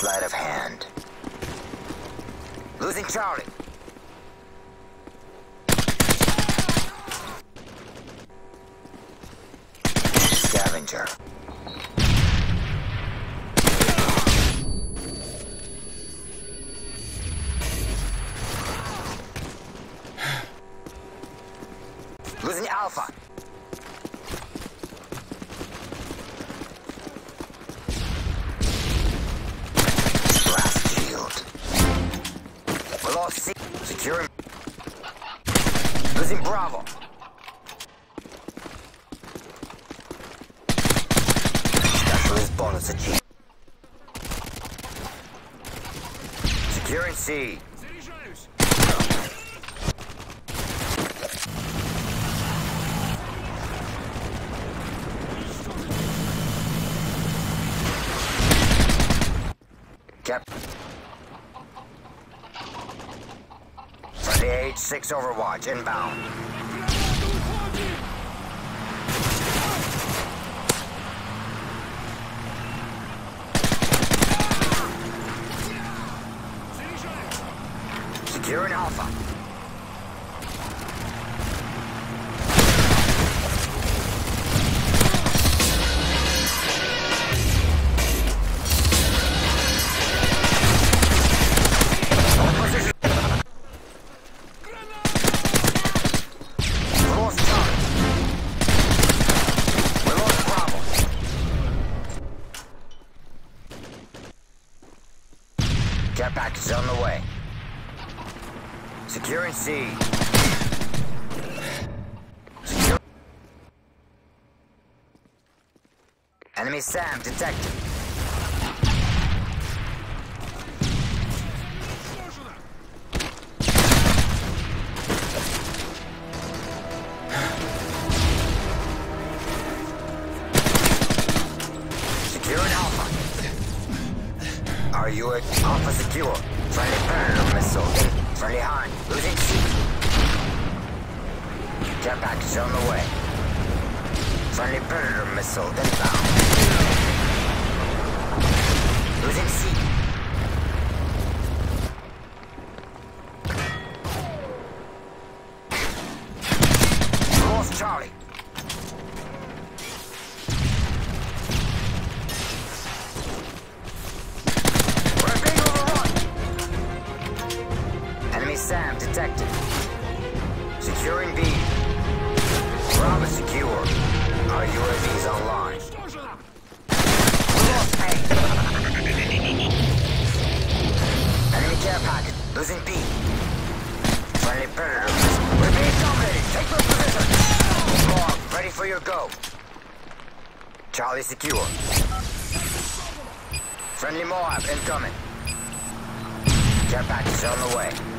sleight of hand. Losing Charlie. Scavenger. Losing Alpha. Blast shield. We lost C. Securing. Losing Bravo. Specialist bonus achieved. Securing C. Kept. Friendly H6 Overwatch inbound. Securing Alpha. Care package on the way. Securing C. Secure. Enemy SAM detected. Securing Alpha. Are you at Alpha secure? Friendly Predator missile. Friendly Hind. Losing C. Care package on the way. Friendly Predator missile inbound. Losing C. Lost Charlie. SAM detected. Securing B. Bravo secure. Our UAVs online. Lost A. Enemy care packet. Losing B. Friendly Predator. We're being dominated. Take your position. MOAB, ready for your go. Charlie secure. Friendly MOAB incoming. Care package on the way.